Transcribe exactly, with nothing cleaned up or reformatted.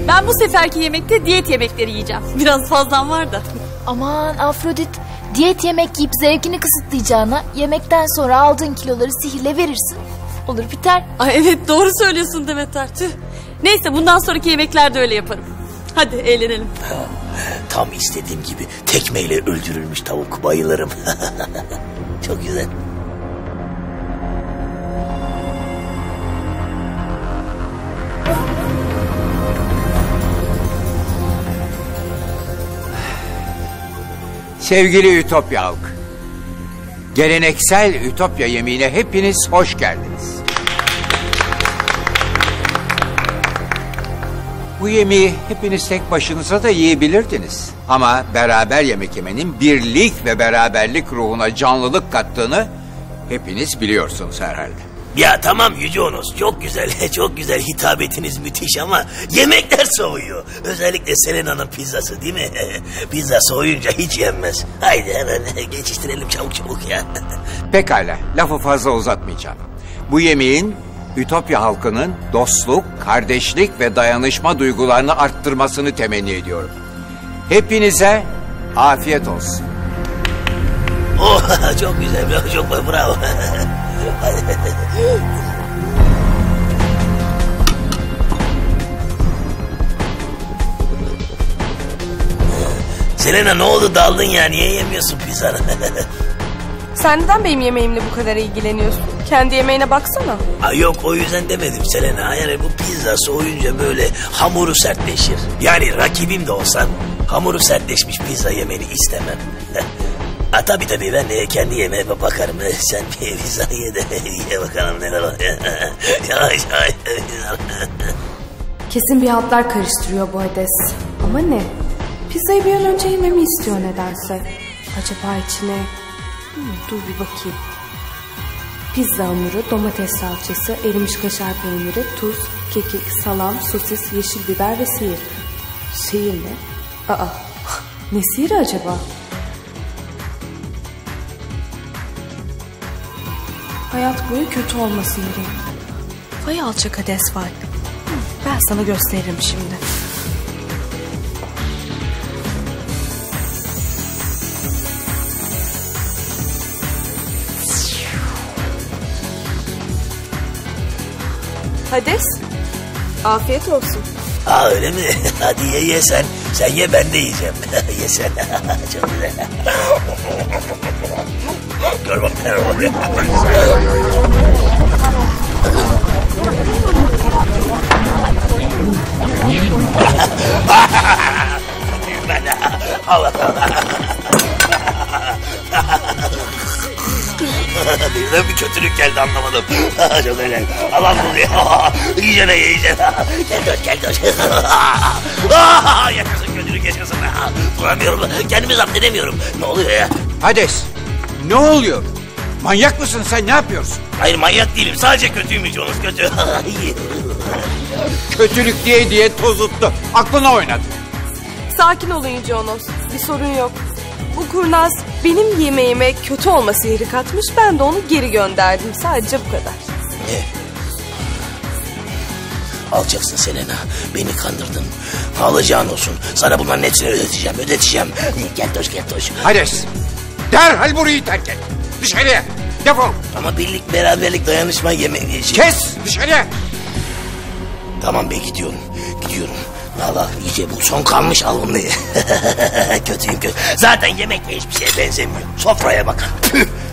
Ben bu seferki yemekte diyet yemekleri yiyeceğim. Biraz fazlam var da. Aman Afrodit, diyet yemek yiyip zevkini kısıtlayacağına yemekten sonra aldığın kiloları sihirle verirsin. Olur biter. Ay evet, doğru söylüyorsun Demeter. Tüh. Neyse, bundan sonraki yemeklerde öyle yaparım. Hadi eğlenelim. Tam istediğim gibi tekmeyle öldürülmüş tavuk, bayılırım. Çok güzel. Sevgili Ütopya halkı, geleneksel Ütopya yemeğine hepiniz hoş geldiniz. Bu yemeği hepiniz tek başınıza da yiyebilirdiniz. Ama beraber yemek yemenin birlik ve beraberlik ruhuna canlılık kattığını hepiniz biliyorsunuz herhalde. Ya tamam Yüce Onos, çok güzel, çok güzel, hitabetiniz müthiş ama yemekler soğuyor. Özellikle Selena'nın pizzası değil mi? Pizza soğuyunca hiç yenmez. Haydi hemen geçiştirelim çabuk çabuk ya. Pekala, lafı fazla uzatmayacağım. Bu yemeğin Ütopya halkının dostluk, kardeşlik ve dayanışma duygularını arttırmasını temenni ediyorum. Hepinize afiyet olsun. Oh, çok güzel, çok bravo. Selena, ne oldu, daldın ya, niye yemiyorsun pizzanı? Sen neden benim yemeğimle bu kadar ilgileniyorsun? Kendi yemeğine baksana. Ha, yok, o yüzden demedim Selena. Yani bu pizza soğuyunca böyle hamuru sertleşir. Yani rakibim de olsan hamuru sertleşmiş pizza yemeni istemem. Ha, tabii tabii, ben de kendi yemeğime bakarım. Sen bir pizza ye de ye bakalım neler oluyor. Kesin bir hatlar karıştırıyor bu Hades. Ama ne? Pizzayı bir an önce yememi istiyor nedense. Acaba içine... Hmm, dur bir bakayım. Pizza hamuru, domates salçası, erimiş kaşar peyniri, tuz, kekik, salam, sosis, yeşil biber ve sihir. Sihir mi? Aa, ne sihiri acaba? Hayat boyu kötü olma sihiri. Vay alçak Hades vay. Ben sana gösteririm şimdi. Hades, afiyet olsun. Aa, öyle mi? Hadi ye ye sen. Sen ye, ben de yiyeceğim. Ye sen. Çok güzel. Gör bakalım. Allah Allah. Birden bir kötülük geldi, anlamadım. Çok öyle. Allah buraya. İyice ne iyice. Gel dön gel dön. Yaşasın kötülük, yaşasın. Duramıyorum. Kendimi zapt edemiyorum. Ne oluyor ya? Hades, ne oluyor? Manyak mısın sen, ne yapıyorsun? Hayır, manyak değilim. Sadece kötüyüm Yüce Onos, kötü. Kötülük diye diye tozuttu. Aklına oynadı. Sakin olun Yüce Onos. Bir sorun yok. Bu kurnaz benim yemeğime kötü olma sihri katmış. Ben de onu geri gönderdim. Sadece bu kadar. Ne? Alacaksın Selena. Beni kandırdın. Alacağın olsun. Sana bunların hepsini ödeteceğim. Ödeteceğim. Gel toş gel toş. Hades, derhal burayı terk et. Dışarıya. Defol. Ama birlik, beraberlik, dayanışma yemeği. Kes dışarıya. Tamam be, gidiyorum. Gidiyorum. Allah, iyice bu son kalmış, al bunu. Kötüyüm kötü. Zaten yemekle hiçbir şeye benzemiyor. Sofraya bak. Püh.